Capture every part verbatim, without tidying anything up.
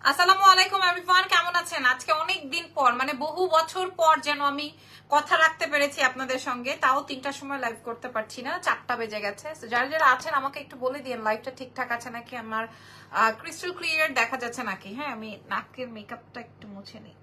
আসসালামু আলাইকুম এভরিওয়ান, কেমন আছেন? আজকে অনেক দিন পর, মানে বহু বছর পর যেন আমি কথা রাখতে পেরেছি আপনাদের সঙ্গে। তাও তিনটার সময় লাইভ করতে পারছি না, চারটা বেজে গেছে। যারা যারা আছেন আমাকে একটু বলে দিন লাইভটা ঠিকঠাক আছে নাকি, আমার ক্রিস্টাল ক্লিয়ার দেখা যাচ্ছে নাকি। হ্যাঁ, আমি নাকের মেকআপটা একটু মুছে নিই।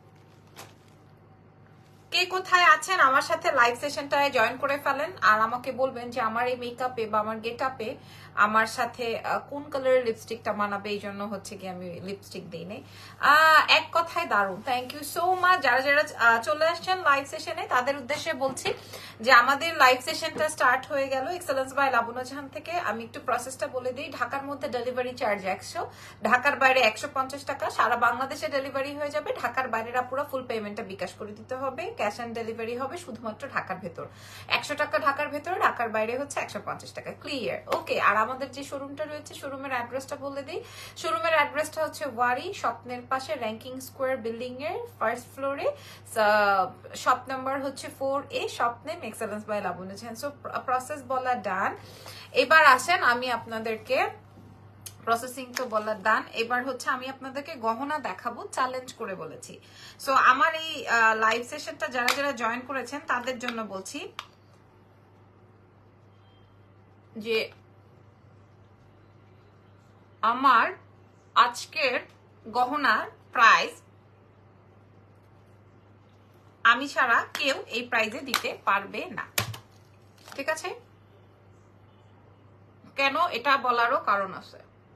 কে কোথায় আছেন আমার সাথে লাইভ সেশনটায় জয়েন করে ফেলেন, আর আমাকে বলবেন যে আমার এই মেকআপে বা আমার গেট আপে আমার সাথে কোন কালারের লিপস্টিকটা মানাবে। এই জন্য হচ্ছে কি আমি লিপস্টিক দিই নাই। এক কথায় দারুণ, থ্যাংক ইউ সো মাচ। যারা যারা চলে আসছেন লাইভ সেশনে তাদের উদ্দেশ্যে বলছি যে আমাদের লাইভ সেশনটা স্টার্ট হয়ে গেল এক্সেলেন্স বাই লাবনা জাহান থেকে। আমি একটু প্রসেসটা বলে দিই। ঢাকার মধ্যে ডেলিভারি চার্জ একশো, ঢাকার বাইরে একশো পঞ্চাশ টাকা। সারা বাংলাদেশে ডেলিভারি হয়ে যাবে। ঢাকার বাইরেরা পুরো ফুল পেমেন্টটা বিকাশ করে দিতে হবে। ক্যাশ অন ডেলিভারি হবে শুধুমাত্র ঢাকার ভেতর, একশো টাকা ঢাকার ভেতর, ঢাকার বাইরে হচ্ছে একশো পঞ্চাশ টাকা। ক্লিয়ার? ওকে। আর আমাদের যে শোরুমটা রয়েছে, শোরুমের অ্যাড্রেসটা বলে দিই। শোরুমের অ্যাড্রেসটা হচ্ছে ওয়ারি স্বপ্নের পাশে র্যাঙ্কিং স্কোয়ার বিল্ডিং এর ফার্স্ট ফ্লোরে, শপ নাম্বার হচ্ছে four A, shop name excellence by Labona Jahan. So process বলা ডান। এবার আসেন আমি আপনাদেরকে, প্রসেসিং তো বলার দান, এবার হচ্ছে আমি আপনাদেরকে গহনা দেখাবো, চ্যালেঞ্জ করে বলেছি। সো আমার এই লাইভ সেশনটা যারা যারা জয়েন করেছেন তাদের জন্য বলছি যে আমার আজকের গহনার প্রাইস আমি ছাড়া কেউ এই প্রাইজে দিতে পারবে না, ঠিক আছে? কেন এটা বলারও কারণ আছে,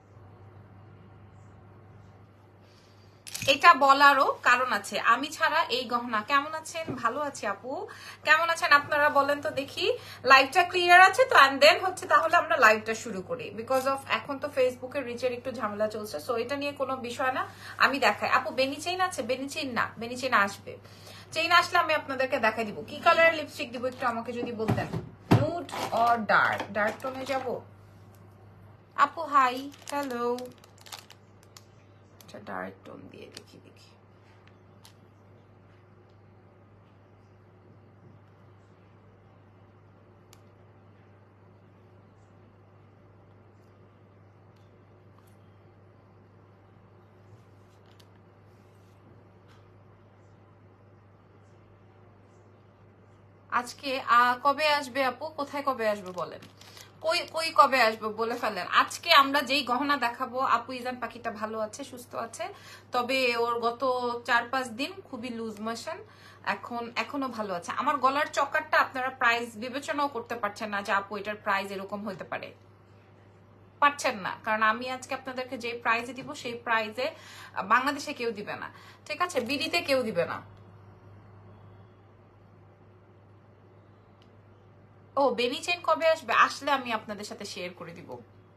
এটা বলারও কারণ আছে। আমি ছাড়া এই গহনা, কেমন আছেন? ভালো আছি আপু, কেমন আছেন আপনারা বলেন তো দেখি। লাইভটা ক্লিয়ার আছে তো? এন্ড দেন হচ্ছে তাহলে আমরা লাইভটা শুরু করি। বিকজ অফ এখন তো ফেসবুকের রিচের একটু ঝামেলা চলছে, সো এটা নিয়ে কোনো বিষয় না, আমি দেখাই। আপু বেনি চেইন আছে? বেনি চেইন না, বেনি চেইন আসবে। চেইন আসলে আমি আপনাদেরকে দেখাই দিব। কি কালারের লিপস্টিক দিব একটু আমাকে যদি বলতেন। Nude or dark? ডার্ক টোনে যাব আপু। Hi, hello. আচ্ছা, ডার্ক টোন দিয়ে দেখি দেখি। আজকে কবে আসবে আপু? কোথায় কবে আসবে বলেন? কই কই কবে আসবে বলে ফেলেন। আজকে আমরা যেই গহনা দেখাবো, আপু ইজান পাখিটা ভালো আছে, সুস্থ আছে, তবে ওর গত চার পাঁচ দিন খুবই লুজ মোশন, এখন এখনো ভালো আছে। আমার গলার চকারটা আপনারা প্রাইস বিবেচনাও করতে পারছেন না যে আপু এটার প্রাইস এরকম হতে পারে, পারছেন না, কারণ আমি আজকে আপনাদেরকে যে প্রাইজে দিব সেই প্রাইজে বাংলাদেশে কেউ দিবে না, ঠিক আছে? বিডিতে কেউ দিবে না। ও, বেনি চেন কবে আসবে? আসলে আমি আপনাদের সাথে শেয়ার করে দিব।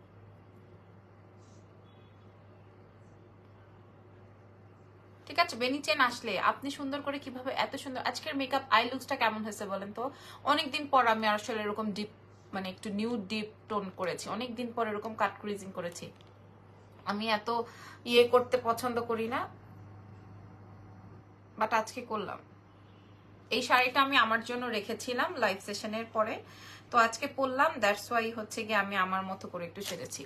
ঠিক আছে, বেনি চেন আসলে আপনি সুন্দর করে কিভাবে এত সুন্দর আজকের মেকআপ আই লুকসটা কেমন হয়েছে বলেন তো? অনেকদিন পর আমি আসলে এরকম ডিপ, মানে একটু নিউ ডিপ টোন করেছি, অনেকদিন পর এরকম কাট ক্রিজিং করেছি। আমি এত ইয়ে করতে পছন্দ করি না, বাট আজকে করলাম। এই শাড়িটা আমি আমার জন্য রেখেছিলাম লাইভ সেশনের পরে, তো আজকে পরলাম, দ্যাটস ওয়াই হচ্ছে গিয়ে আমি আমার মতো করে একটু সেরেছি।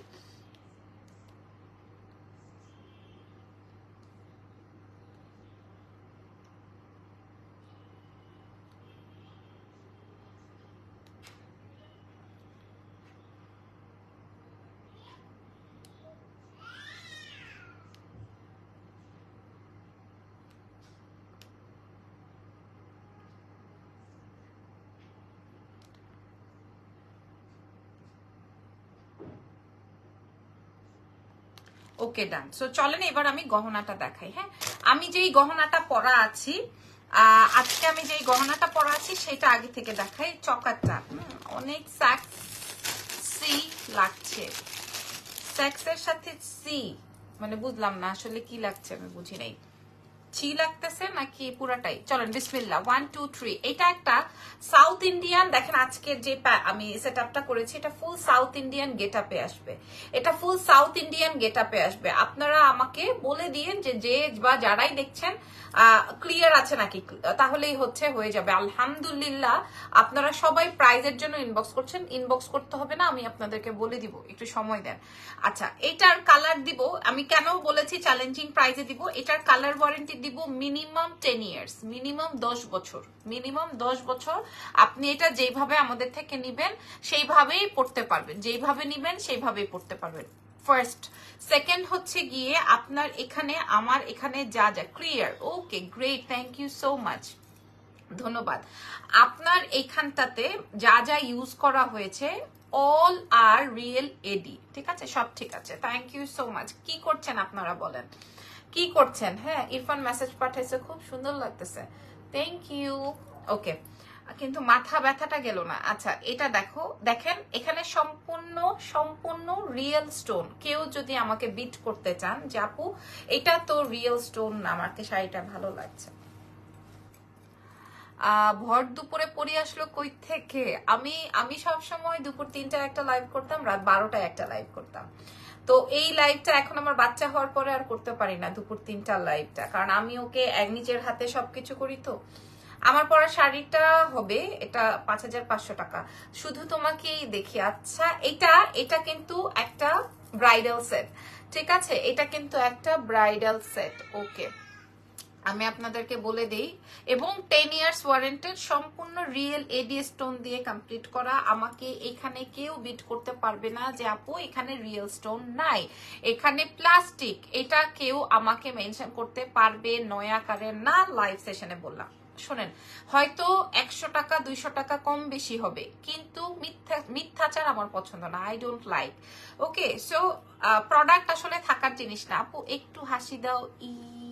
ওকে, ডান। সো চলেন এবার আমি গহনাটা দেখাই। হ্যাঁ, আমি যেই গহনাটা পরা আছি আজকে, আমি যেই গহনাটা পরা আছি সেটা আগে থেকে দেখাই। চকারটা অনেক সেক্সি লাগছে। সেক্সের সাথে সি মানে বুঝলাম না আসলে কি লাগছে, আমি বুঝি নাই। চি লাগতেছে নাকি পুরাটাই? চলেন বিসমিল্লাহ, ওয়ান টু থ্রি। এটা একটা সাউথ ইন্ডিয়ান, দেখেন আজকের যে আমি সেট আপটা করেছি এটা ফুল সাউথ ইন্ডিয়ান গেট আপে আসবে। এটা ফুল সাউথ ইন্ডিয়ান গেট আপে আসবে। আপনারা আমাকে বলে দিয়েন যে যে বা যারাই দেখছেন ক্লিয়ার আছে নাকি, তাহলেই হচ্ছে হয়ে যাবে। আলহামদুলিল্লাহ আপনারা সবাই প্রাইজের জন্য ইনবক্স করছেন। ইনবক্স করতে হবে না, আমি আপনাদেরকে বলে দিব, একটু সময় দেন। আচ্ছা, এটার কালার দিব আমি, কেন বলেছি চ্যালেঞ্জিং প্রাইজে দিব। এটার কালার ওয়ারেন্টি দিব মিনিমাম টেন ইয়ার্স, মিনিমাম দশ বছর, মিনিমাম দশ বছর। আপনি এটা যেইভাবে আমাদের থেকে নিবেন সেইভাবেই পড়তে পারবেন, যেইভাবে নিবেন সেইভাবেই পড়তে পারবেন। ফার্স্ট। সেকেন্ড হচ্ছে গিয়ে আপনার এখানে আমার এখানে যা যা clear, okay great, thank you so much, ধন্যবাদ। আপনার এইখানটাতে যা যা ইউজ করা হয়েছে অল আর রিয়েল এডি, ঠিক আছে, সব ঠিক আছে, থ্যাংক ইউ সো মাচ। কি করছেন আপনারা বলেন, কি করছেন? হ্যাঁ, ইরফান মেসেজ পাঠাইছে, খুব সুন্দর লাগতেছে, থ্যাংক ইউ। ওকে, কিন্তু মাথা ব্যথাটা গেল না। আচ্ছা, এটা দেখো, দেখেন এখানে সম্পূর্ণ সম্পূর্ণ রিয়েল স্টোন। কেউ যদি আমাকে বিট করতে চান যে আপু এটা তো রিয়েল স্টোন না, আমাকে শাড়িটা ভালো লাগছে। আহ ভর দুপুরে পড়ি আসলো কই থেকে? আমি আমি সবসময় দুপুর তিনটায় একটা লাইভ করতাম, রাত বারোটায় একটা লাইভ করতাম। তো এই লাইভটা এখন আমার বাচ্চা হওয়ার পরে আর করতে পারি না, দুপুর তিনটার লাইভটা, কারণ আমি ওকে এক নিজের হাতে সবকিছু করি। তো আমার পরা শাড়িটা হবে এটা পাঁচ হাজার পাঁচশো টাকা, শুধু তোমাকেই দেখি। আচ্ছা, এটা এটা কিন্তু একটা ব্রাইডাল সেট, ঠিক আছে, এটা কিন্তু একটা ব্রাইডাল সেট। ওকে, আমি আপনাদেরকে বলে দেই, এবং টেন ইয়ার্স ওয়ারেন্টেড, সম্পূর্ণ রিয়েল এডি স্টোন দিয়ে কমপ্লিট করা। আমাকে এখানে কেউ বিট করতে পারবে না যে আপু এখানে রিয়েল স্টোন নাই, এখানে প্লাস্টিক, এটা কেউ আমাকে মেনশন করতে পারবে নয়াকারের না। লাইভ সেশনে বললাম, শোনেন, হয়তো একশো টাকা দুইশো টাকা কম বেশি হবে, কিন্তু মিথ্যা মিথ্যাচার আমার পছন্দ না, I don't like. Okay, so product আসলে থাকার জিনিস না। আপু একটু হাসি দাও, ই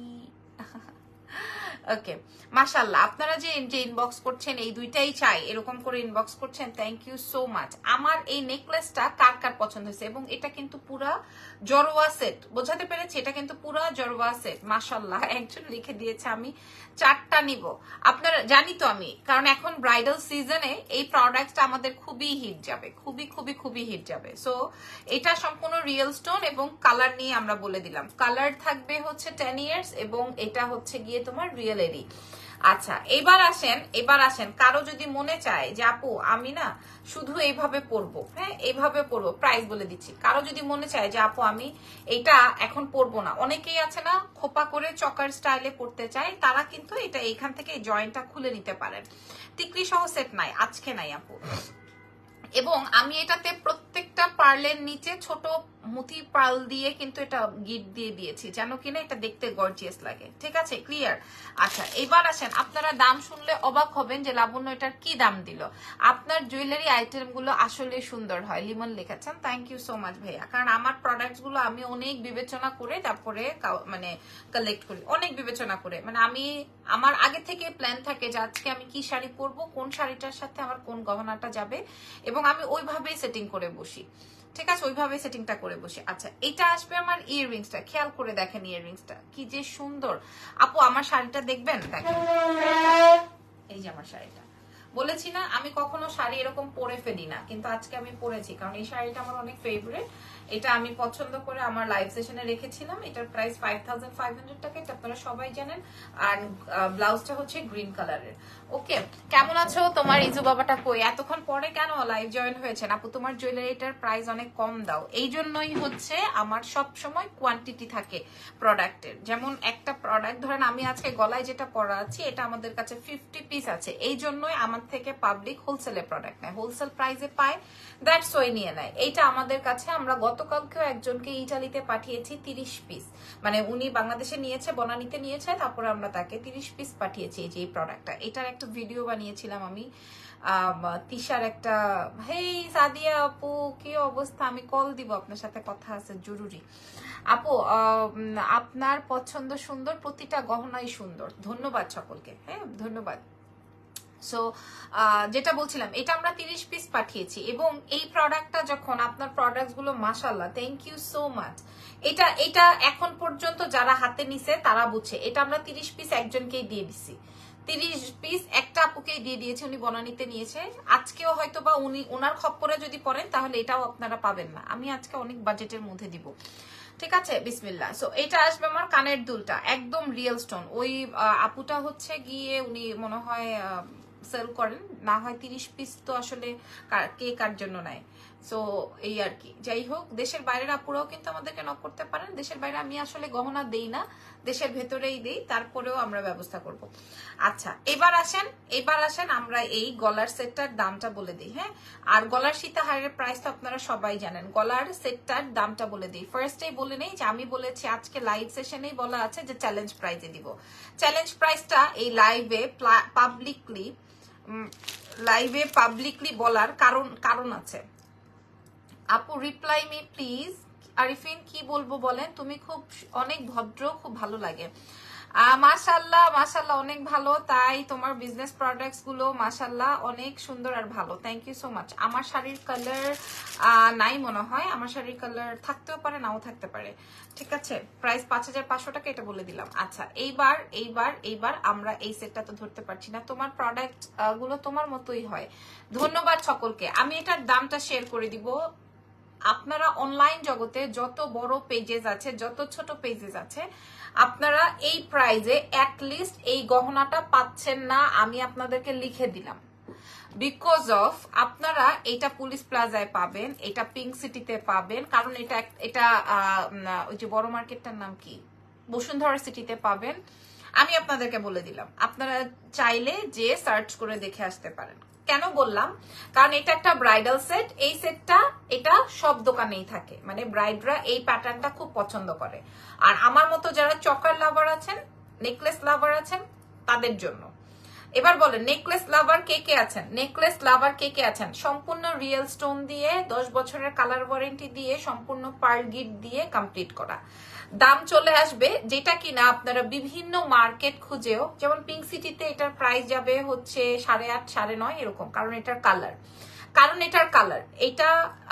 ওকে, মাশাআল্লাহ। আপনারা যে যে ইনবক্স করছেন এই দুইটাই চাই, এরকম করে ইনবক্স করছেন, থ্যাংক ইউ সো মাচ। আমার এই নেকলেসটা কার কার পছন্দ হয়েছে, এবং এটা কিন্তু পুরা জরোয়া সেট, বোঝাতে পেরেছি, এটা কিন্তু পুরা জরোয়া সেট। মাশাআল্লাহ, একজন লিখে দিয়েছে আমি চারটা নিব। আপনারা জানি তো আমি, কারণ এখন ব্রাইডাল সিজনে এই প্রোডাক্টটা আমাদের খুবই হিট যাবে, খুবই খুবই খুবই হিট যাবে। সো এটা সম্পূর্ণ রিয়েল স্টোন, এবং কালার নিয়ে আমরা বলে দিলাম, কালার থাকবে হচ্ছে টেন ইয়ার্স, এবং এটা হচ্ছে গিয়ে তোমার রিয়েল এডি। আচ্ছা, এবার আসেন, এবার আসেন কারো যদি মনে চায় যে আপু আমি না শুধু এইভাবে পরবো, হ্যাঁ এইভাবে পরবো, প্রাইস বলে দিচ্ছি। কারো যদি মনে চায় যে আপু আমি এটা এখন পরবো না, অনেকেই আছে না খোপা করে চকার স্টাইলে পরতে চায়, তারা কিন্তু এটা এখান থেকে এই জয়েন্টটা খুলে নিতে পারেন। টিকলি সহ সেট নাই, আজকে নাই আপু। এবং আমি এটাতে প্রত্যেকটা পার্লের নিচে ছোট মুথি পার্ল দিয়ে কিন্তু এটা গিট দিয়ে দিয়েছি, যেন কিনা এটা দেখতে গর্জিয়াস লাগে, ঠিক আছে, ক্লিয়ার। আচ্ছা, এবার আসেন, আপনারা দাম শুনলে অবাক হবেন যে লাবণ্য এটার কি দাম দিল। আপনার জুয়েলারি আইটেম গুলো আসলে সুন্দর হয়, লিমন লিখেছেন, থ্যাংক ইউ সো মাচ ভাইয়া। কারণ আমার প্রোডাক্টস গুলো আমি অনেক বিবেচনা করে তারপরে মানে কালেক্ট করি, অনেক বিবেচনা করে, মানে আমি আমার আগে থেকে প্ল্যান থাকে যে আজকে আমি কি শাড়ি পরবো, কোন শাড়িটার সাথে আমার কোন গহনাটা যাবে, এবং আমি ওইভাবেই সেটিং করে বসি, ঠিক আছে, ওইভাবে সেটিংটা করে বসি। আচ্ছা, এটা আসবে আমার ইয়াররিংসটা, খেয়াল করে দেখেন ইয়াররিংসটা কি যে সুন্দর। আপু আমার শাড়িটা দেখবেন, দেখেন এই যে আমার শাড়িটা, বলেছি না আমি কখনো শাড়ি এরকম পরে ফেলি না, কিন্তু আজকে আমি পরেছি, কারণ এই শাড়িটা আমার অনেক ফেভারিট। এটা আমি পছন্দ করে আমার লাইভ সেশনে রেখেছিলাম। এটার price five thousand five hundred টাকা, এটা আপনারা সবাই জানেন। আর ব্লাউজটা হচ্ছে গ্রিন কালারের। ওকে, কেমন আছো? তোমার ইজু বাবাটা কই? এতক্ষণ পরে কেন লাইভ জয়েন হয়েছেন? আপু তোমার জুয়েলারিটার প্রাইস অনেক কম দাও। এই জন্যই হচ্ছে আমার সব সময় কোয়ান্টিটি থাকে প্রোডাক্টের। যেমন একটা প্রোডাক্ট ধরেন আমি আজকে গলায় যেটা পরা আছি, এটা আমাদের কাছে ফিফটি পিস আছে, এই জন্যই আমার থেকে পাবলিক হোলসেলে প্রোডাক্ট নেয়, হোলসেল প্রাইসে পায়, দ্যাটস ওয়াই নিয়ে নেয়। এইটা আমাদের কাছে, আমরা গতকালকেও একজনকে ইটালিতে পাঠিয়েছি তিরিশ পিস, মানে উনি বাংলাদেশে নিয়েছে, বনানীতে নিয়েছে, তারপরে আমরা তাকে তিরিশ পিস পাঠিয়েছি এই যে এই প্রোডাক্টটা। এটার একটা ভিডিও বানিয়েছিলাম আমি, তিশার একটা। হেই সাদিয়া আপু, কি অবস্থা? আমি কল দিব, আপনার সাথে কথা আছে জরুরি। আপু আপনার পছন্দ সুন্দর, প্রতিটা গহনাই সুন্দর, ধন্যবাদ সকলকে, হ্যাঁ ধন্যবাদ। সো যেটা বলছিলাম, এটা আমরা তিরিশ পিস পাঠিয়েছি এবং এই প্রোডাক্টটা যখন আপনার প্রোডাক্ট গুলো মাশাআল্লাহ, থ্যাংক ইউ সো মাচ। এটা এটা এখন পর্যন্ত যারা হাতে নিছে তারা বুঝছে, এটা আমরা তিরিশ পিস একজনকেই দিয়ে দিছি, তিরিশ পিস একটা আপুকেই দিয়ে দিয়েছে, উনি বনানীতে নিয়েছে। আজকেও হয়তো বা উনি ওনার খপ্পরে যদি পড়েন তাহলে এটাও আপনারা পাবেন না, আমি আজকে অনেক বাজেটের মধ্যে দিব, ঠিক আছে? বিসমিল্লাহ। সো এটা আসবে আমার কানের দুলটা, একদম রিয়েল স্টোন। ওই আপুটা হচ্ছে গিয়ে উনি মনে হয় সেল করেন, না হয় তিরিশ পিস তো আসলে কে কার জন্য নেয়। সো এই আর কি। যাই হোক, দেশের বাইরের আপুরাও কিন্তু আমাদেরকে নক করতে পারেন। দেশের বাইরে আমি আসলে গহনা দেই না, দেশের ভেতরেই দেই, তারপরেও আমরা ব্যবস্থা করব। আচ্ছা, এবার আসেন এবার আসেন আমরা এই গলার সেটটার দামটা বলে দিই। হ্যাঁ, আর গলার সীতাহারের প্রাইস তো আপনারা সবাই জানেন, গলার সেটটার দামটা বলে দিই। ফার্স্টেই বলে নেই যে আমি বলেছি আজকে লাইভ সেশনেই বলা আছে যে চ্যালেঞ্জ প্রাইজে দিব। চ্যালেঞ্জ প্রাইসটা এই লাইভে পাবলিকলি লাইভে পাবলিকলি বলার কারণ কারণ আছে। আপু রিপ্লাই মি প্লিজ। আরিফিন কি বলবো বলেন, তুমি খুব অনেক ভদ্র, খুব ভালো লাগে। মাশাল্লাহ মাশাল্লাহ, অনেক ভালো। তাই তোমার বিজনেস প্রোডাক্টস গুলো মাশাল্লাহ অনেক সুন্দর আর ভালো, থ্যাংক ইউ সো মাচ। আমার শাড়ির কালার নাই মনে হয়, আমার শাড়ির কালার থাকতেও পারে নাও থাকতে পারে, ঠিক আছে? প্রাইস পাঁচ হাজার পাঁচশো টাকা, এটা বলে দিলাম। আচ্ছা, এইবার এইবার এইবার আমরা এই সেটটা তো ধরতে পারছি না, তোমার প্রোডাক্ট গুলো তোমার মতোই হয়। ধন্যবাদ সকলকে। আমি এটার দামটা শেয়ার করে দিব। আপনারা অনলাইন জগতে যত বড় পেজেস আছে, যত ছোট পেজেস আছে, আপনারা এই প্রাইজে অ্যাটলিস্ট এই গহনাটা পাচ্ছেন না, আমি আপনাদেরকে লিখে দিলাম। বিকজ অফ আপনারা এটা পুলিশ প্লাজায় পাবেন, এটা পিঙ্ক সিটিতে পাবেন, কারণ এটা এটা ওই যে বড় মার্কেটটার নাম কি, বসুন্ধরা সিটিতে পাবেন। আমি আপনাদেরকে বলে দিলাম, আপনারা চাইলে যে সার্চ করে দেখে আসতে পারেন। কেন বললাম? কারণ এটা একটা ব্রাইডাল সেট, এই সেটটা এটা সব দোকানেই থাকে, মানে ব্রাইডরা এই প্যাটার্নটা খুব পছন্দ করে। আর আমার মতো যারা চকার লাভার আছেন, নেকলেস লাভার আছেন, তাদের জন্য। এবার বলেন নেকলেস লাভার কে কে আছেন, নেকলেস লাভার কে কে আছেন? সম্পূর্ণ রিয়েল স্টোন দিয়ে, দশ বছরের কালার ওয়ারেন্টি দিয়ে, সম্পূর্ণ পার্ল গিট দিয়ে কমপ্লিট করা। দাম চলে আসবে যেটা কিনা আপনারা বিভিন্ন মার্কেট খুঁজেও, যেমন পিঙ্ক সিটিতে এটার প্রাইস যাবে হচ্ছে সাড়ে আট সাড়ে নয় এরকম, কারণ এটার কালার কারণ এটার কালার এটা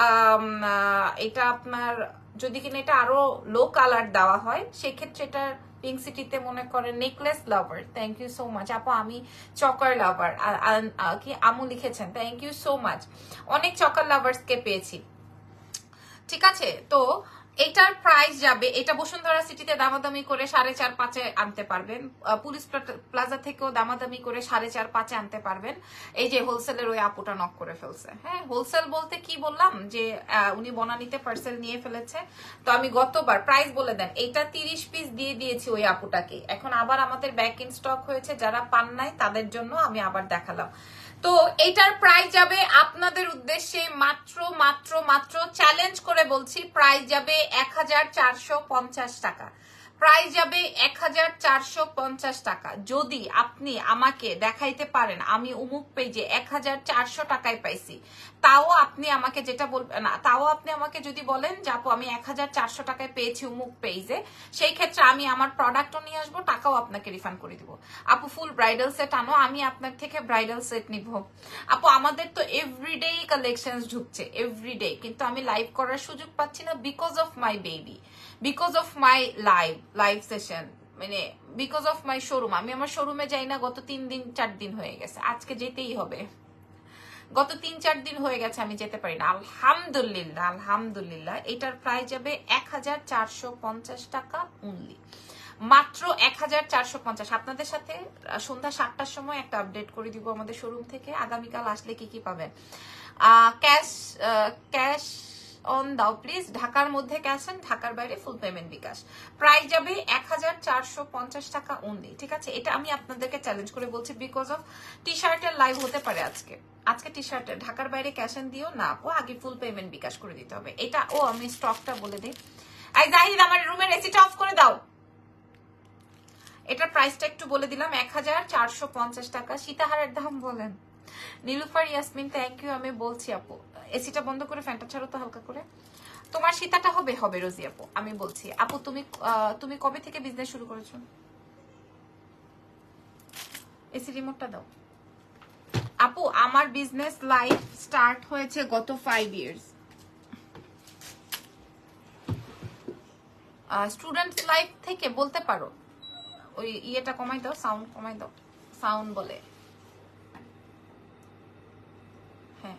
এটা আপনার যদি কিনা এটা আরো লো কালার দেওয়া হয়, সেক্ষেত্রে এটার পিঙ্ক সিটিতে মনে করেন necklace lover, thank you so much আপু। আমি চকার লাভার, কি আমু লিখেছেন, থ্যাংক ইউ সো মাচ। অনেক চকার লাভার্সকে পেয়েছি, ঠিক আছে? তো এটার প্রাইস যাবে, এটা বসুন্ধরা সিটিতে দামাদামি করে সাড়ে চার পাঁচে আনতে পারবেন, পুলিশ প্লাজা থেকেও দামাদামি করে সাড়ে চার পাঁচে আনতে পারবেন। এই যে হোলসেলের ওই আপুটা নক করে ফেলছে। হ্যাঁ, হোলসেল বলতে কি বললাম যে উনি বনানীতে পার্সেল নিয়ে ফেলেছে। তো আমি গতবার প্রাইস বলে দেন, এটা তিরিশ পিস দিয়ে দিয়েছি ওই আপুটাকে, এখন আবার আমাদের ব্যাক ইন স্টক হয়েছে, যারা পান নাই তাদের জন্য আমি আবার দেখালাম। তো এটার প্রাইস যাবে আপনাদের উদ্দেশ্যে মাত্র মাত্র মাত্র চ্যালেঞ্জ করে বলছি, প্রাইস যাবে এক হাজার চারশো পঞ্চাশ টাকা। প্রাইস যাবে এক হাজার চারশো পঞ্চাশ টাকা। যদি আপনি আমাকে দেখাইতে পারেন আমি অমুক পেজে এক হাজার চারশো টাকায় পাইছি, তাও আপনি আমাকে যেটা বলবেন না, তাও আপনি আমাকে যদি বলেন যে আপু আমি এক হাজার চারশো টাকায় পেয়েছি অমুক পেজে, সেই ক্ষেত্রে আমি আমার প্রোডাক্টও নিয়ে আসবো, টাকাও আপনাকে রিফান্ড করে দিব। আপু ফুল ব্রাইডাল সেট আনো, আমি আপনার থেকে ব্রাইডাল সেট নিব। আপু আমাদের তো এভরিডে কালেকশন ঢুকছে, এভরিডে, কিন্তু আমি লাইভ করার সুযোগ পাচ্ছি না because of my baby, because of my live live session, মানে বিকজ অফ মাই শোরুম। আমি আমার শোরুমে যাই না গত তিন দিন চার দিন হয়ে গেছে, আজকে যেতেই হবে। গত তিন চার দিন হয়ে গেছে আমি যেতে পারি না। আলহামদুলিল্লাহ আলহামদুলিল্লাহ এটার প্রাইস যাবে এক হাজার চারশো পঞ্চাশ টাকা অনলি, মাত্র এক হাজার চারশো পঞ্চাশ। আপনাদের সাথে সন্ধ্যা সাতটার সময় একটা আপডেট করে দিব আমাদের শোরুম থেকে, আগামীকাল আসলে কি কি পাবেন। ক্যাশ ক্যাশ অন দাও প্লিজ, ঢাকার মধ্যে ক্যাশ অন, ঢাকার বাইরে ফুল পেমেন্ট বিকাশ। প্রাইস যাবে এক হাজার চারশো পঞ্চাশ টাকা অনলি, ঠিক আছে? এটা আমি আপনাদেরকে চ্যালেঞ্জ করে বলছি বিকজ অফ টি শার্টের লাইভ হতে পারে আজকে, আজকে টি শার্টের ঢাকার বাইরে ক্যাশ অন দিও না আপু, আগে ফুল পেমেন্ট বিকাশ করে দিতে হবে। এটা ও আমি স্টকটা বলে দিই। এই জাহিদ আমার রুমের এসিটা অফ করে দাও। এটার প্রাইসটা একটু বলে দিলাম, এক হাজার চারশো পঞ্চাশ টাকা। সীতাহারের দাম বলেন। নীলুফার ইয়াসমিন থ্যাংক ইউ, আমি বলছি আপু এসিটা বন্ধ করে ফ্যানটা ছাড়ো তো হালকা করে। তোমার সীতাটা হবে হবে রোজি আপু, আমি বলছি। আপু তুমি তুমি কবে থেকে বিজনেস শুরু করেছো? এসি রিমোটটা দাও। আপু আমার বিজনেস লাইফ স্টার্ট হয়েছে গত ফাইভ ইয়ার্স। স্টুডেন্ট লাইফ থেকে বলতে পারো। ওই ইয়েটা কমাই দাও, সাউন্ড কমাই দাও, সাউন্ড বলে। হ্যাঁ,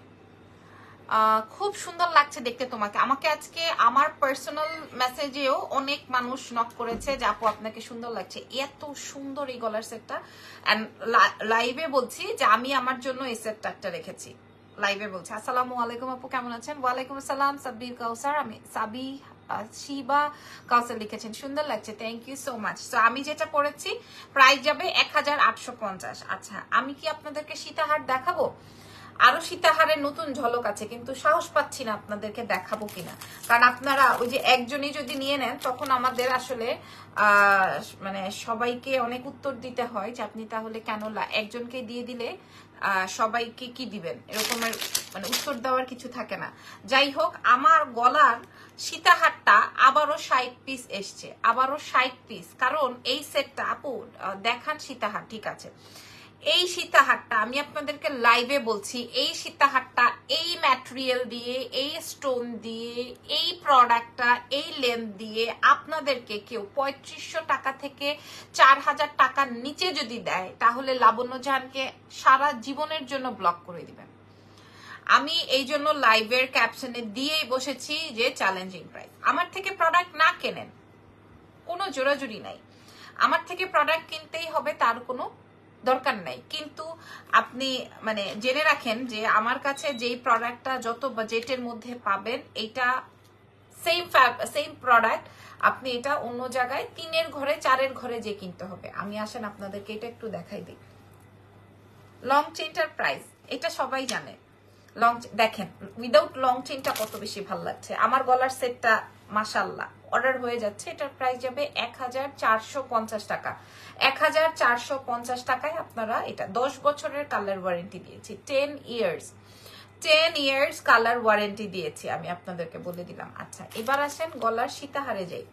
খুব সুন্দর লাগছে দেখতে তোমাকে। আমাকে আজকে আমার পার্সোনাল মেসেজেও অনেক মানুষ নক করেছে যে আপু আপনাকে সুন্দর লাগছে, এত সুন্দর এই গলার সেটটা। এন্ড লাইভে বলছি যে আমি আমার জন্য এই সেটটা একটা রেখেছি, লাইভে বলছি। আসসালামু আলাইকুম আপু, কেমন আছেন? ওয়ালাইকুম আসসালাম সাব্বির কাউসার, আমি সাবি শিবা কাউসার লিখেছেন, সুন্দর লাগছে, থ্যাংক ইউ সো মাচ। তো আমি যেটা পড়েছি প্রাইস যাবে এক হাজার আটশো পঞ্চাশ। আচ্ছা, আমি কি আপনাদেরকে সীতাহার দেখাবো? আরো সীতাহারের নতুন ঝলক আছে, কিন্তু সাহস পাচ্ছি না আপনাদেরকে দেখাবো কিনা, কারণ আপনারা ওই যে একজনই যদি নিয়ে নেন তখন আমাদের আসলে আহ মানে সবাইকে অনেক উত্তর দিতে হয় যে আপনি তাহলে কেন একজনকে দিয়ে দিলে আহ সবাইকে কি দিবেন, এরকমের মানে উত্তর দেওয়ার কিছু থাকে না। যাই হোক, আমার গলার সীতাহারটা আবারও ষাট পিস এসছে, আবারও ষাট পিস, কারণ এই সেটটা আপু দেখান সীতাহার, ঠিক আছে। এই সীতাহারটা আমি আপনাদেরকে লাইভে বলছি, এই সীতাহারটা এই ম্যাটেরিয়াল দিয়ে, এই স্টোন দিয়ে, এই প্রোডাক্টটা এই লেন্থ দিয়ে আপনাদেরকে কেউ পঁয়ত্রিশশো টাকা থেকে চার হাজার টাকার নিচে যদি দেয় তাহলে লাবণ্য জাহানকে সারা জীবনের জন্য ব্লক করে দিবেন। আমি এই জন্য লাইভের ক্যাপশনে দিয়েই বসেছি যে চ্যালেঞ্জিং প্রাইস। আমার থেকে প্রোডাক্ট না কেনেন, কোনো জোরাজুরি নাই, আমার থেকে প্রোডাক্ট কিনতেই হবে তার কোনো দরকার নাই, কিন্তু আপনি মানে জেনে রাখেন যে আমার কাছে যেই প্রোডাক্টটা যত বাজেটের মধ্যে পাবেন, এটা সেম সেম প্রোডাক্ট আপনি এটা অন্য জায়গায় তিনের ঘরে চারের ঘরে যে কিনতে হবে। আমি আসেন আপনাদেরকে এটা একটু দেখাই দিই। লং চেইনটার প্রাইস এটা সবাই জানে, লং দেখেন উইদাউট লং চেইনটা কত বেশি ভালো লাগছে। আমার গলার সেটটা মাশাআল্লাহ অর্ডার হয়ে যাচ্ছে, এটার প্রাইস যাবে এক হাজার চারশো পঞ্চাশ টাকা। এক হাজার চারশো পঞ্চাশ টাকায় আপনারা এটা দশ বছরের কালার ওয়ারেন্টি দিয়েছি, ten years ten years colour warranty দিয়েছি আমি আপনাদেরকে বলে দিলাম। আচ্ছা, এবার আসেন গলার সীতাহারে যাই।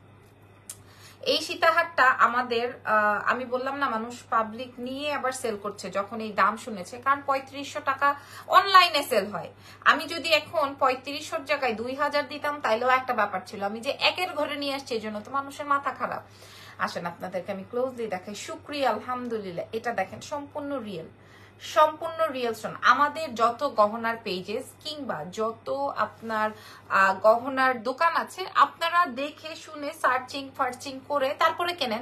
এই সীতাহারটা আমাদের আমি বললাম না, মানুষ পাবলিক নিয়ে আবার সেল করছে যখন এই দাম শুনেছে, কারণ পঁয়ত্রিশশো টাকা অনলাইনে সেল হয়। আমি যদি এখন পঁয়ত্রিশশোর জায়গায় দুই হাজার দিতাম তাইলেও একটা ব্যাপার ছিল, আমি যে একের ঘরে নিয়ে আসছি এই জন্য তো মানুষের মাথা খারাপ। আসেন আপনাদেরকে আমি ক্লোজলি দেখাই, শুকরিয়া আলহামদুলিল্লাহ, এটা দেখেন সম্পূর্ণ রিয়েল, সম্পূর্ণ রিয়েল স্টোন। আমাদের যত গহনার পেজেস কিংবা যত আপনার গহনার দোকান আছে, আপনারা দেখে শুনে সার্চিং ফার্চিং করে তারপরে কেনেন।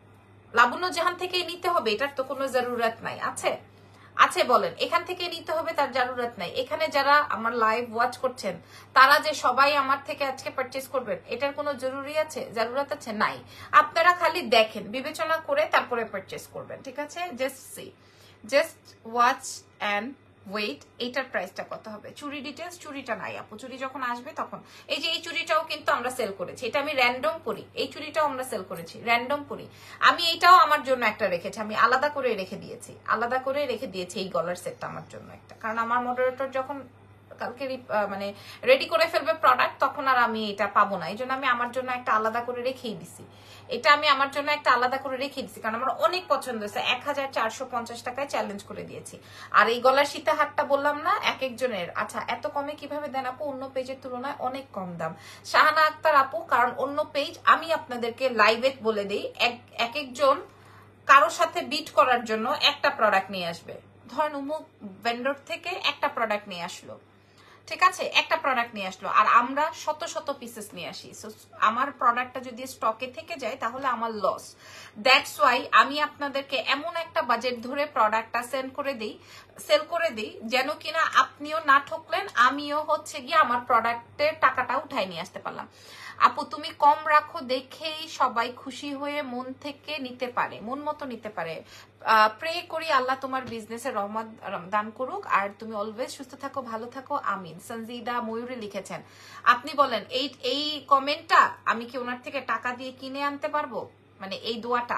লাবণ্য জাহান থেকে নিতে হবে এটার তো কোনো জরুরত নাই, আছে আছে বলেন, এখান থেকে নিতে হবে তার জরুরত নাই। এখানে যারা আমার লাইভ ওয়াচ করছেন তারা যে সবাই আমার থেকে আজকে পারচেজ করবেন এটার কোনো জরুরি আছে, জরুরত আছে নাই। আপনারা খালি দেখেন, বিবেচনা করে তারপরে পারচেজ করবেন, ঠিক আছে? Just see, just watch and wait. এইটার প্রাইসটা কত হবে? চুরি ডিটেলস, চুরিটা নাই আপু, চুরি যখন আসবে তখন। এই যে এই চুরিটাও কিন্তু আমরা সেল করেছি, এটা আমি র্যান্ডম পরি, এই চুরিটাও আমরা সেল করেছি র্যান্ডম পরি। আমি এইটাও আমার জন্য একটা রেখেছি, আমি আলাদা করে রেখে দিয়েছি, আলাদা করে রেখে দিয়েছি এই গলার সেটটা আমার জন্য একটা, কারণ আমার মডারেটর যখন কালকে মানে রেডি করে ফেলবে প্রোডাক্ট তখন আর আমি এটা পাবো না, এই জন্য আমি আমার জন্য একটা আলাদা করে রেখেই দিছি। এটা আমি আমার জন্য একটা আলাদা করে রেখে দিচ্ছি কারণ আমার অনেক পছন্দ হয়েছে। এক হাজার চারশো পঞ্চাশ টাকায় চ্যালেঞ্জ করে দিয়েছি। আর এই গলার সীতাহারটা বললাম না এক একজনের, আচ্ছা এত কমে কিভাবে দেন আপু? অন্য পেজের তুলনায় অনেক কম দাম। শাহানা আক্তার আপু, কারণ অন্য পেজ আমি আপনাদেরকে লাইভে বলে দিই, এক এক একজন কারোর সাথে বিট করার জন্য একটা প্রোডাক্ট নিয়ে আসবে। ধরেন অমুক ভেন্ডর থেকে একটা প্রোডাক্ট নিয়ে আসলো, ঠিক আছে, একটা প্রোডাক্ট নিয়ে আসলো, আর আমরা শত শত পিসেস নিয়ে আসি। সো আমার প্রোডাক্টটা যদি স্টকে থেকে যায় তাহলে আমার লস। দ্যাটস ওয়াই আমি আপনাদেরকে এমন একটা বাজেট ধরে প্রোডাক্টটা সেন্ড করে দিই, সেল করে দিই, যেন কিনা আপনিও না ঠকলেন, আমিও হচ্ছে গিয়ে আমার প্রোডাক্টের টাকাটা উঠাই নিয়ে আসতে পারলাম। আপু তুমি কম রাখো দেখেই সবাই খুশি হয়ে মন থেকে নিতে পারে, মন মতো নিতে পারে। প্রে করি আল্লাহ তোমার বিজনেসে রহমত দান করুক, আর তুমি অলওয়েজ সুস্থ থাকো, ভালো থাকো, আমিন। সঞ্জিদা ময়ূরী লিখেছেন। আপনি বলেন এই এই কমেন্টটা আমি কি ওনার থেকে টাকা দিয়ে কিনে আনতে পারবো? মানে এই দোয়াটা,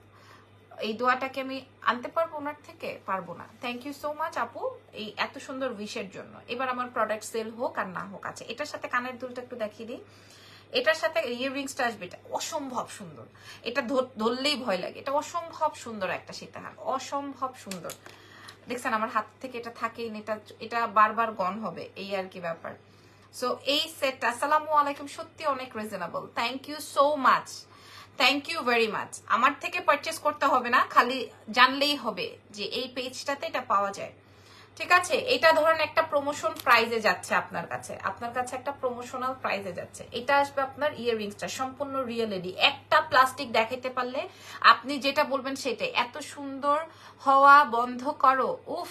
এই দোয়াটাকে আমি আনতে পারবো ওনার থেকে? পারবো না। থ্যাংক ইউ সো মাচ আপু এই এত সুন্দর উইশের জন্য। এবার আমার প্রোডাক্ট সেল হোক আর না হোক, আছে এটার সাথে কানের দুলটা একটু দেখিয়ে দিই, এটার সাথে ইয়াররিংসটা আসবে, এটা অসম্ভব সুন্দর, এটা ধরলেই ভয় লাগে, এটা অসম্ভব সুন্দর একটা সীতাহার, অসম্ভব সুন্দর। দেখছেন আমার হাত থেকে এটা থাকেই না, এটা এটা বারবার গন হবে, এই আর কি ব্যাপার। সো এই সেটটা, আসসালামু আলাইকুম, সত্যি অনেক reasonable, thank you so much, thank you very much. আমার থেকে পারচেস করতে হবে না, খালি জানলেই হবে যে এই পেজটাতে এটা পাওয়া যায়, ঠিক আছে? এটা ধরেন একটা প্রমোশন প্রাইজে যাচ্ছে আপনার কাছে, আপনার কাছে একটা প্রমোশনাল প্রাইজে যাচ্ছে। এটা আসবে আপনার ইয়াররিংসটা সম্পূর্ণ রিয়েল এডি, একটা প্লাস্টিক দেখাইতে পারলে আপনি যেটা বলবেন সেটাই। এত সুন্দর হওয়া বন্ধ করো, উফ।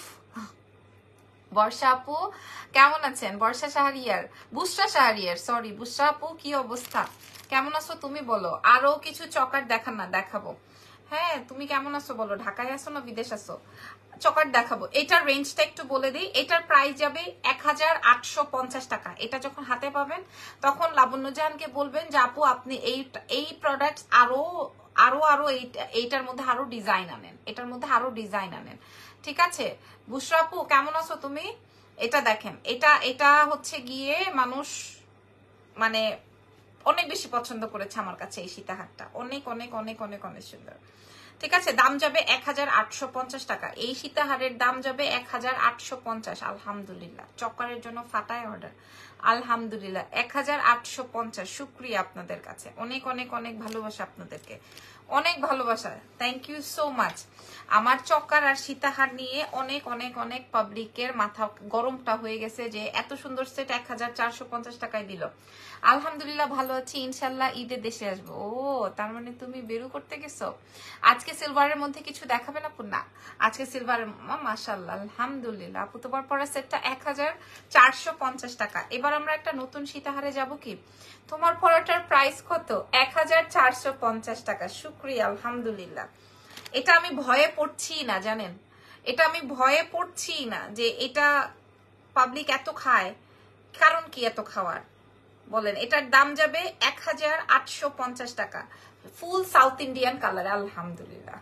বর্ষা আপু কেমন আছেন? বর্ষা শাহরিয়ার, বুসরা শাহরিয়ার, সরি বুসরা আপু, কি অবস্থা, কেমন আছো তুমি বলো? আরো কিছু চকার দেখান না, দেখাবো। হ্যাঁ তুমি কেমন আছো বলো, ঢাকায় আছো না বিদেশ আছো? চকার দেখাবো। এটার রেঞ্জটা একটু বলে দিই, এটার প্রাইস যাবে এক হাজার আটশো পঞ্চাশ টাকা। এটা যখন হাতে পাবেন তখন লাবণ্য জাহানকে বলবেন যে আপু আপনি এই এই প্রোডাক্ট আরো আরো আরো এইটার মধ্যে আরো ডিজাইন আনেন, এটার মধ্যে আরো ডিজাইন আনেন, ঠিক আছে? বুসরা আপু কেমন আছো তুমি? এটা দেখেন, এটা এটা হচ্ছে গিয়ে মানুষ মানে অনেক বেশি পছন্দ করেছে আমার কাছে এই সীতাহারটা, অনেক অনেক অনেক অনেক অনেক সুন্দর, ঠিক আছে? দাম যাবে এক হাজার আটশো পঞ্চাশ টাকা, এই সীতাহারের দাম যাবে এক হাজার আটশো পঞ্চাশ। আলহামদুলিল্লাহ, চক্করের জন্য ফাটায় অর্ডার, আলহামদুলিল্লাহ এক হাজার আটশো পঞ্চাশ। শুক্রিয়া আপনাদের কাছে, অনেক অনেক অনেক ভালোবাসা আপনাদেরকে, অনেক ভালোবাসা, থ্যাংক ইউ সো মাচ। আমার চক্কার আর সীতাহার নিয়ে অনেক অনেক অনেক পাবলিকের মাথা গরমটা হয়ে গেছে যে এত সুন্দর সেট এক হাজার চারশো পঞ্চাশ টাকায় দিল। আলহামদুলিল্লাহ ভালো আছি, ইনশাল্লাহ ঈদে দেশে আসবো। ও তার মানে তুমি বেরু করতে গেছো। আজকে সিলভারের মধ্যে কিছু দেখাবে না আপু? না আজকে সিলভারের, মাশাআল্লাহ আলহামদুলিল্লাহ। আপু তোমার পরা সেটটা এক হাজার চারশো পঞ্চাশ টাকা। এবার আমরা একটা নতুন সীতাহারে যাব কি? তোমার পরাটার প্রাইস কত? এক হাজার চারশো পঞ্চাশ টাকা। শুক্রিয়া, আলহামদুলিল্লাহ। এটা আমি ভয়ে পড়ছি না, জানেন, এটা আমি ভয়ে পড়ছি না যে এটা পাবলিক এত খায়, কারণ কি এত খাওয়ার বলেন? এটার দাম যাবে এক হাজার আটশো পঞ্চাশ টাকা, ফুল সাউথ ইন্ডিয়ান কালার, আলহামদুলিল্লাহ।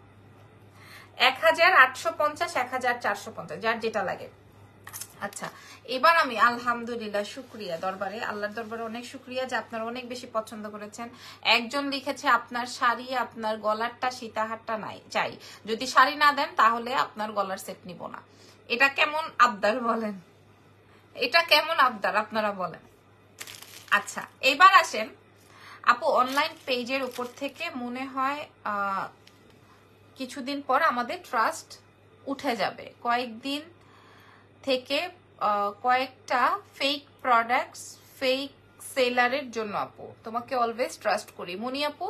এক হাজার আটশো পঞ্চাশ, এক হাজার চারশো পঞ্চাশ, যার যেটা লাগে। আচ্ছা এবার আমি আলহামদুলিল্লাহ, শুক্রিয়া দরবারে, আল্লাহর দরবারে অনেক শুক্রিয়া যে আপনারা অনেক বেশি পছন্দ করেছেন। একজন লিখেছে আপনার শাড়ি, আপনার গলারটা সীতাহারটা নাই চাই, যদি শাড়ি না দেন তাহলে আপনার গলার সেট নিব না। এটা কেমন আবদার বলেন, এটা কেমন আবদার আপনারা বলেন? আচ্ছা এবার আসেন আপু, অনলাইন পেজের উপর থেকে মনে হয় আহ কিছুদিন পর আমাদের ট্রাস্ট উঠে যাবে, কয়েকদিন থেকে কয়েকটা ফেক প্রোডাক্টস ফেক সেলারের জন্য। আপু তোমাকে অলওয়েজ ট্রাস্ট করি মনি আপু।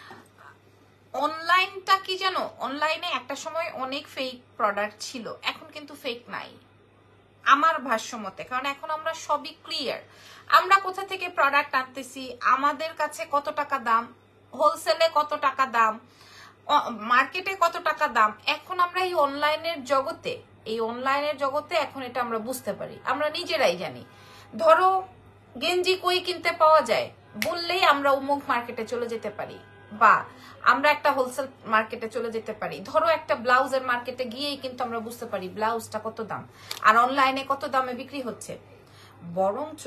অনলাইনটা কি জানো, অনলাইনে একটা সময় অনেক ফেক প্রোডাক্ট ছিল, এখন কিন্তু ফেক নাই আমার ভাষ্য মতে, কারণ এখন আমরা সবই ক্লিয়ার। আমরা কোথা থেকে প্রোডাক্ট আনতেছি, আমাদের কাছে কত টাকা দাম, হোলসেলে কত টাকা দাম, মার্কেটে কত টাকা দাম, এখন আমরা এই অনলাইনের জগতে এই অনলাইনের জগতে এখন এটা আমরা বুঝতে পারি, আমরা নিজেরাই জানি। ধরো গেঞ্জি কই কিনতে পাওয়া যায় বললেই আমরা অমুক মার্কেটে চলে যেতে পারি, বা আমরা একটা হোলসেল মার্কেটে চলে যেতে পারি। ধরো একটা ব্লাউজের মার্কেটে গিয়েই কিন্তু আমরা বুঝতে পারি ব্লাউজটা কত দাম আর অনলাইনে কত দামে বিক্রি হচ্ছে। বরঞ্চ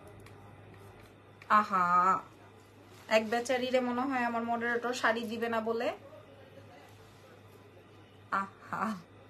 আহা এক বেচারিরে মনে হয় আমার মডারেটর শাড়ি দিবে না বলে, আহা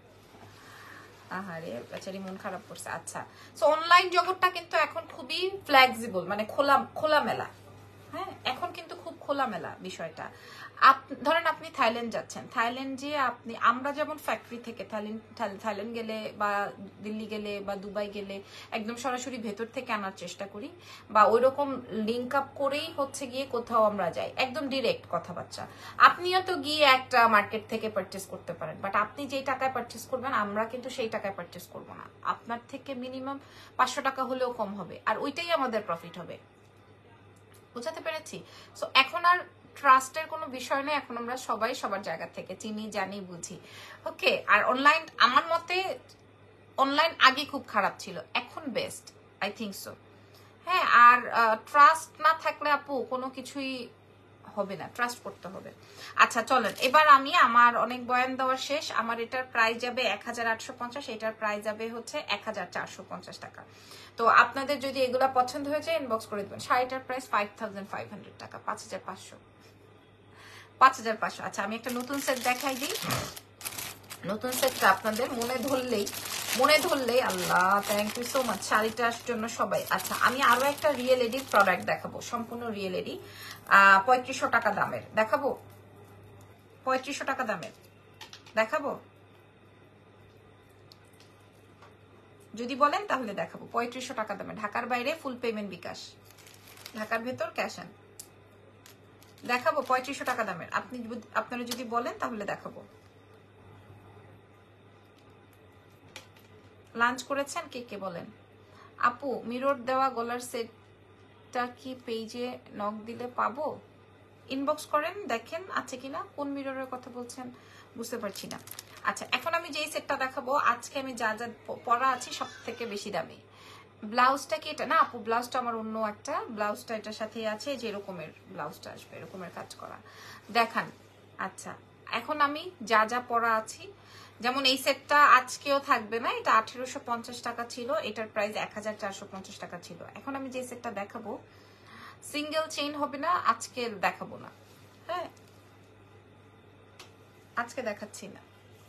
আহারে বেচারি মন খারাপ করছে। আচ্ছা সো অনলাইন জগৎটা কিন্তু এখন খুবই ফ্লেক্সিবল, মানে খোলা খোলামেলা। হ্যাঁ এখন কিন্তু খুব খোলামেলা বিষয়টা। ধরেন আপনি থাইল্যান্ড যাচ্ছেন, থাইল্যান্ড যে আপনি, আমরা যেমন ফ্যাক্টরি থেকে থাইল্যান্ড থাইল্যান্ড গেলে বা দিল্লি গেলে বা দুবাই গেলে একদম সরাসরি ভেতর থেকে আনার চেষ্টা করি, বা ওই রকম লিঙ্ক আপ করেই হচ্ছে গিয়ে কোথাও আমরা যাই, একদম ডিরেক্ট কথাবার্তা। আপনিও তো গিয়ে একটা মার্কেট থেকে পারচেস করতে পারেন, বাট আপনি যেই টাকায় পারচেস করবেন আমরা কিন্তু সেই টাকায় পারচেস করবো না, আপনার থেকে মিনিমাম পাঁচশো টাকা হলেও কম হবে, আর ওইটাই আমাদের প্রফিট হবে। বুঝাতে পেরেছি? সো এখন আর ট্রাস্টের কোনো বিষয় নেই, এখন আমরা সবাই সবার জায়গা থেকে চিনি জানি বুঝি। ওকে, আর অনলাইন আমার মতে অনলাইন আগে খুব খারাপ ছিল, এখন বেস্ট, আই থিঙ্ক সো। হ্যাঁ আর ট্রাস্ট না থাকলে আপু কোনো কিছুই হবে না, ট্রাস্ট করতে হবে। আচ্ছা চলেন এবার আমি, আমার অনেক বয়ান দেওয়ার শেষ, আমার এটার প্রাইস যাবে এক হাজার আটশো পঞ্চাশ, এটার প্রাইস যাবে হচ্ছে এক হাজার চারশো পঞ্চাশ টাকা। তো আপনাদের যদি এগুলা পছন্দ হয়ে যায় ইনবক্স করে দেবেন। শাড়িটার price five thousand five hundred টাকা, পাঁচ হাজার পাঁচশো পাঁচ হাজার পাঁচশো। আচ্ছা আমি একটা নতুন সেট দেখাই দিই, নতুন সেটটা আপনাদের মনে ধরলেই মনে ধরলেই Allah thank you so much শাড়িটার জন্য সবাই। আচ্ছা আমি আরো একটা রিয়েল এডির প্রোডাক্ট দেখাবো, সম্পূর্ণ রিয়েল এডি, আহ পঁয়ত্রিশশো টাকা দামের দেখাবো, পঁয়ত্রিশশো টাকা দামের দেখাবো, যদি বলেন তাহলে দেখাবো। পঁয়ত্রিশশো টাকা দামে, ঢাকার বাইরে ফুল পেমেন্ট বিকাশ, ঢাকার ভেতর ক্যাশ অন দেখাবো। পঁয়ত্রিশশো টাকা দামের আপনি আপনারা যদি বলেন তাহলে দেখাবো। লাঞ্চ করেছেন কে কে বলেন? আপু মিরর দেওয়া গলার সেটটা কি পেজে নক দিলে পাবো? ইনবক্স করেন দেখেন আছে কিনা। কোন মিররের কথা বলছেন বুঝতে পারছি না। আচ্ছা এখন আমি যেই সেটটা দেখাবো, আজকে আমি যা যা পরা আছি সব থেকে বেশি দামি। ব্লাউজটা কি এটা? না আপু ব্লাউজটা আমার অন্য একটা, ব্লাউজটা এটার সাথেই আছে, যে এরকমের ব্লাউজটা আসবে, এরকমের কাজ করা দেখান। আচ্ছা এখন আমি যা যা পরা আছি, যেমন এই সেটটা আজকেও থাকবে না, এটা আঠেরোশো পঞ্চাশ টাকা ছিল, এটার প্রাইস এক হাজার চারশো পঞ্চাশ টাকা ছিল। এখন আমি যে সেটটা দেখাবো সিঙ্গেল চেইন হবে না, আজকে দেখাবো না, হ্যাঁ আজকে দেখাচ্ছি না।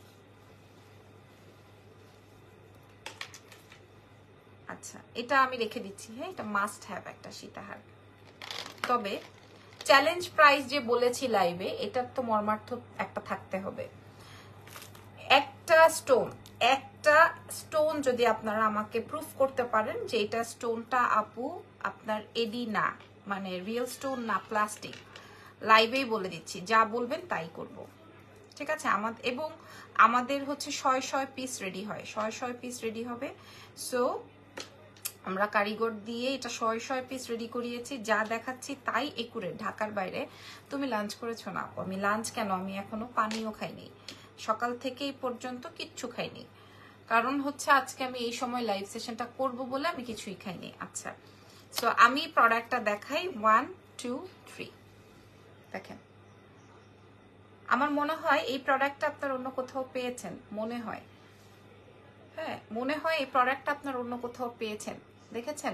আচ্ছা এটা আমি রেখে দিচ্ছি, হ্যাঁ এটা মাস্ট হ্যাভ একটা সীতাহার। তবে চ্যালেঞ্জ প্রাইস যে বলেছি লাইভে, এটার তো মর্মার্থ একটা থাকতে হবে। একটা স্টোন একটা স্টোন যদি আপনারা আমাকে প্রুফ করতে পারেন যে এটা স্টোনটা আপু আপনার এডি না, মানে রিয়েল স্টোন না প্লাস্টিক, লাইভেই বলে দিচ্ছি, যা বলবেন তাই করব, ঠিক আছে? আমাদের এবং আমাদের হচ্ছে শয় শয় পিস রেডি হয়, শয় শয় পিস রেডি হবে। সো আমরা কারিগর দিয়ে এটা শয় শয় পিস রেডি করিয়েছি, যা দেখাচ্ছি তাই একুরেট। ঢাকার বাইরে তুমি লাঞ্চ করেছো না? আমি লাঞ্চ কেন, আমি এখনো পানিও খাইনি, সকাল থেকে এই পর্যন্ত কিচ্ছু খাইনি, কারণ হচ্ছে আজকে আমি এই সময় লাইভ সেশনটা করব বলে আমি কিছুই খাইনি। আচ্ছা সো আমি প্রোডাক্টটা দেখাই, ওয়ান টু থ্রি দেখেন। আমার মনে হয় এই প্রোডাক্টটা আপনার অন্য কোথাও পেয়েছেন, মনে হয়, হ্যাঁ মনে হয় এই প্রোডাক্টটা আপনার অন্য কোথাও পেয়েছেন, দেখেছেন?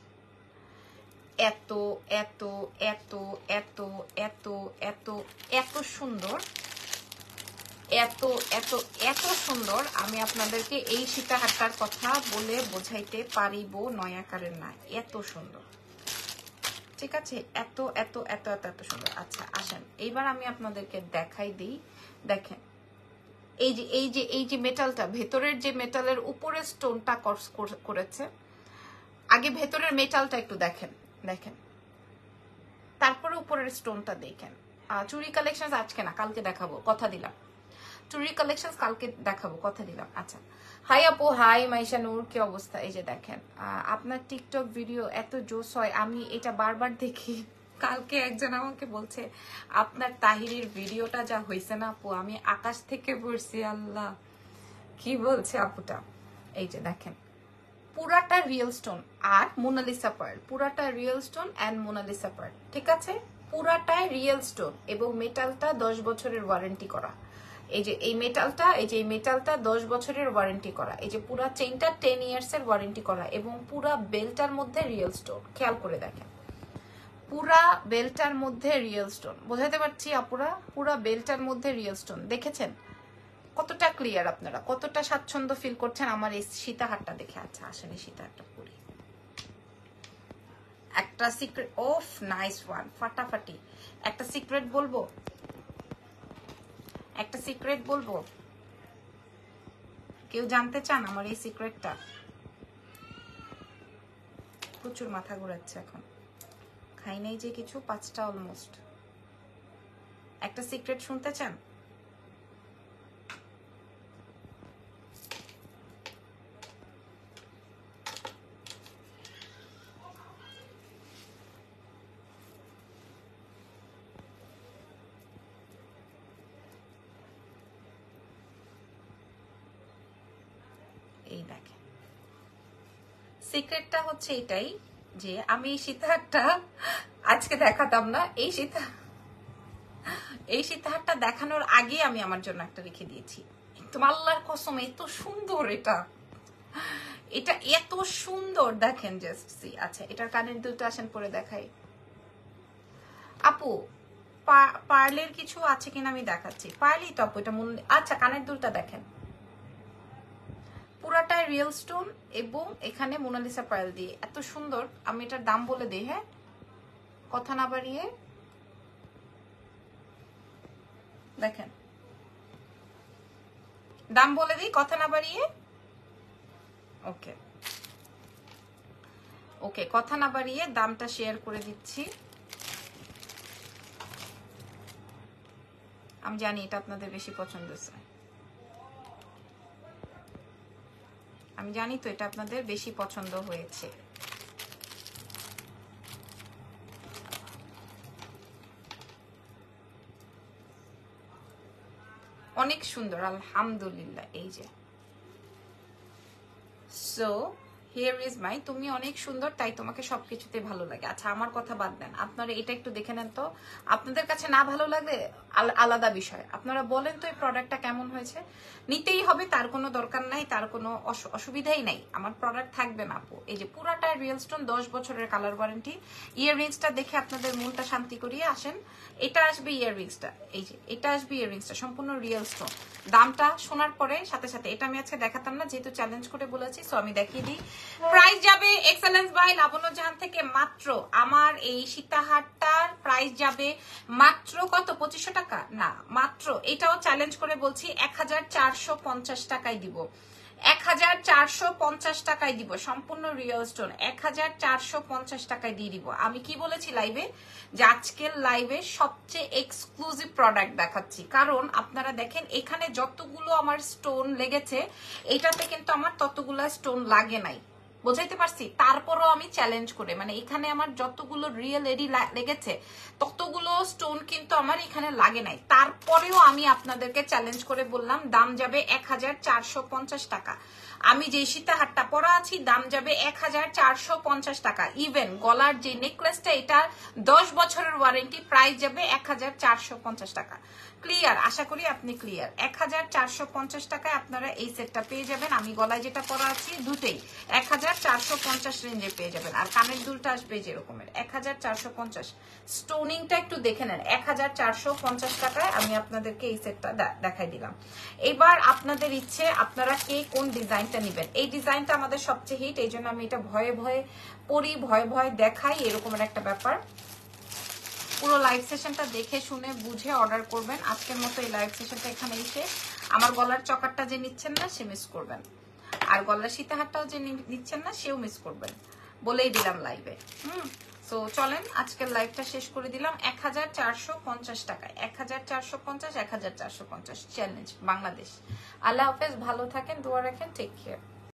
এত এত এত এত এত এত এত সুন্দর, এত এত এত সুন্দর, আমি আপনাদেরকে এই সীতাহারটার কথা বলে বোঝাইতে পারিব নয় আকারের না, এত সুন্দর, ঠিক আছে? এত এত এত এত এত সুন্দর। আচ্ছা আসেন এইবার আমি আপনাদেরকে দেখাই দিই, দেখেন এই যে এই যে এই যে মেটালটা, ভেতরের যে মেটালের উপরে স্টোনটা করেছে, আগে ভেতরের মেটালটা একটু দেখেন, দেখেন তারপরে উপরের স্টোনটা দেখেন। চুরি কালেকশন আজকে না কালকে দেখাবো, কথা দিলাম, চুরি কালেকশন কালকে দেখাবো, কথা দিলাম। আচ্ছা হাই আপু, হাই মাইশা নূর, কি অবস্থা? এই যে দেখেন আপনার টিকটক ভিডিও এত জোস হয়, আমি এটা বারবার দেখি। কালকে একজন আমাকে বলছে আপনার তাহিরির ভিডিওটা যা হয়েছে না আপু, আমি আকাশ থেকে পড়ছি, আল্লাহ কি বলছে আপুটা। এই যে দেখেন পুরাটা রিয়েল স্টোন আর মোনালিসা পার্ল, পুরাটা real stone and Mona Lisa pearl, ঠিক আছে? পুরাটাই রিয়েল স্টোন এবং মেটালটা দশ বছরের ওয়ারেন্টি করা। এই যে এই মেটালটা, এই যে এই মেটালটা দশ বছরের ওয়ারেন্টি করা, এই যে পুরা চেইনটা টেন ইয়ার্স এর ওয়ারেন্টি করা, এবং পুরা বেলটার মধ্যে রিয়েল স্টোন, খেয়াল করে দেখেন পুরা বেলটার মধ্যে রিয়েল স্টোন, বোঝাতে পারছি আপুরা? পুরা বেলটার মধ্যে রিয়েল স্টোন, দেখেছেন? কতটা ক্লিয়ার, আপনারা কতটা স্বাচ্ছন্দ্য ফিল করছেন আমার এই সীতাহারটা দেখে। আচ্ছা আসেন এই সীতাহারটা পরি, একটা সিক্রেট, ওফ নাইস ওয়ান, ফাটাফাটি। একটা সিক্রেট বলবো, একটা সিক্রেট বলবো, কেউ জানতে চান আমার এই সিক্রেটটা? প্রচুর মাথা ঘুরাচ্ছে এখন, খাই নাই যে কিছু, পাঁচটা অলমোস্ট। একটা সিক্রেট শুনতে চান? এই দেখেন সিক্রেটটা হচ্ছে এটাই যে আমি এই সীতাহারটা আজকে দেখাতাম না, এই সীতা এই সীতাহারটা দেখানোর আগে আমি আমার জন্য একটা রেখে দিয়েছি, তোমার আল্লাহর কসম এত সুন্দর, এটা এটা এত সুন্দর, দেখেন জাস্ট সি। আচ্ছা এটার কানের দুটো আসেন পরে দেখাই। আপু পার্লের কিছু আছে কিনা আমি দেখাচ্ছি। পার্লই তো আপু এটা মন। আচ্ছা কানের দুলটা দেখেন, পুরাটাই রিয়েল স্টোন এবং এখানে মোনালিসা পার্ল দিয়ে এত সুন্দর। আমি এটার দাম বলে দিই, হ্যাঁ কথা না বাড়িয়ে। দেখেন দাম বলে দিই কথা না বাড়িয়ে। ওকে ওকে কথা না বাড়িয়ে দামটা শেয়ার করে দিচ্ছি। আমি জানি এটা আপনাদের বেশি পছন্দ হয়েছে, আমি জানি তো এটা আপনাদের বেশি পছন্দ হয়েছে। অনেক সুন্দর আলহামদুলিল্লাহ। এই যে সো হিয়ার ইজ মাই, তুমি অনেক সুন্দর তাই তোমাকে সবকিছুতে ভালো লাগে। আচ্ছা আমার কথা বাদ দেন, আপনারা এটা একটু দেখে নেন তো। আপনাদের কাছে না ভালো লাগলে আলাদা বিষয়, আপনারা বলেন তো এই প্রোডাক্টটা কেমন হয়েছে। নিতেই হবে তার কোনো দরকার নাই, তার কোনো অসুবিধাই নাই, আমার প্রোডাক্ট থাকবে না আপু। এই যে পুরাটা রিয়েল স্টোন, দশ বছরের কালার ওয়ারেন্টি। ইয়াররিংসটা দেখে আপনাদের মনটা শান্তি করিয়ে আসেন। এটা আসবে ইয়াররিংসটা, এই যে এটা আসবে ইয়াররিংসটা সম্পূর্ণ রিয়েল স্টোন। দামটা শোনার পরে সাথে সাথে এটা আমি আজকে দেখাতাম না, যেহেতু চ্যালেঞ্জ করে বলেছি, সো আমি দেখিয়ে দিই। প্রাইস যাবে এক্সেলেন্স বাই লাবণ্য জাহান থেকে মাত্র, আমার এই সীতাহারটার প্রাইস যাবে মাত্র কত, পঁচিশশো টাকা না, মাত্র এটাও চ্যালেঞ্জ করে বলছি এক হাজার চারশো পঞ্চাশ টাকায় দিব। এক হাজার চারশো পঞ্চাশ টাকায় দিব সম্পূর্ণ রিয়েল স্টোন, এক হাজার চারশো পঞ্চাশ টাকায় দিয়ে দিব। আমি কি বলেছি লাইভে, যে আজকের লাইভে সবচেয়ে এক্সক্লুসিভ প্রোডাক্ট দেখাচ্ছি, কারণ আপনারা দেখেন এখানে যতগুলো আমার স্টোন লেগেছে এটাতে কিন্তু আমার ততগুলো স্টোন লাগে নাই, বোঝাইতে পারছি। তারপরও আমি চ্যালেঞ্জ করে, মানে এখানে আমার যতগুলো রিয়েল এডি লেগেছে ততগুলো স্টোন কিন্তু আমার এখানে লাগে নাই, তারপরেও আমি আপনাদেরকে চ্যালেঞ্জ করে বললাম দাম যাবে এক হাজার চারশো পঞ্চাশ টাকা। আমি যে সীতাহারটা পরা আছি দাম যাবে এক হাজার চারশো পঞ্চাশ টাকা। ইভেন গলার যে নেকলেসটা, এটা দশ বছরের ওয়ারেন্টি, প্রাইস যাবে এক হাজার চারশো পঞ্চাশ টাকা। ক্লিয়ার? আশা করি আপনি ক্লিয়ার। এক হাজার চারশো পঞ্চাশ টাকায় আপনারা এই সেটটা পেয়ে যাবেন। আমি গলায় যেটা পরা আছি দুটেই এক হাজার চারশো পঞ্চাশ রেঞ্জে পেয়ে যাবেন। আর কানের দুলটা আসবে যে রকমের এক হাজার চারশো পঞ্চাশ। স্টোনিংটা একটু দেখে নেন, এক হাজার চারশো পঞ্চাশ টাকায় আমি আপনাদেরকে এই সেটটা দেখাই দিলাম। এবার আপনাদের ইচ্ছে আপনারা কে কোন ডিজাইনটা নেবেন। এই ডিজাইনটা আমাদের সবচেয়ে হিট, এই জন্য আমি এটা ভয়ে ভয়ে পরি, ভয়ে ভয়ে দেখাই, এরকমের একটা ব্যাপার। পুরো লাইভ সেশনটা দেখে শুনে বুঝে অর্ডার করবেন। আজকের মতো এই লাইভ সেশনটা এখানে এসে আমার গলার চকারটা যে নিচ্ছেন না সে মিস করবেন, আর গলার সীতাহারটাও যে নিচ্ছেন না সেও মিস করবেন, বলেই দিলাম লাইভে। হুম সো চলেন আজকের লাইভটা শেষ করে দিলাম এক হাজার চারশো পঞ্চাশ টাকায়। এক হাজার চারশো পঞ্চাশ, এক হাজার চারশো পঞ্চাশ চ্যালেঞ্জ বাংলাদেশ। আল্লাহ হাফেজ, ভালো থাকেন, দোয়া রাখেন, টেক কেয়ার।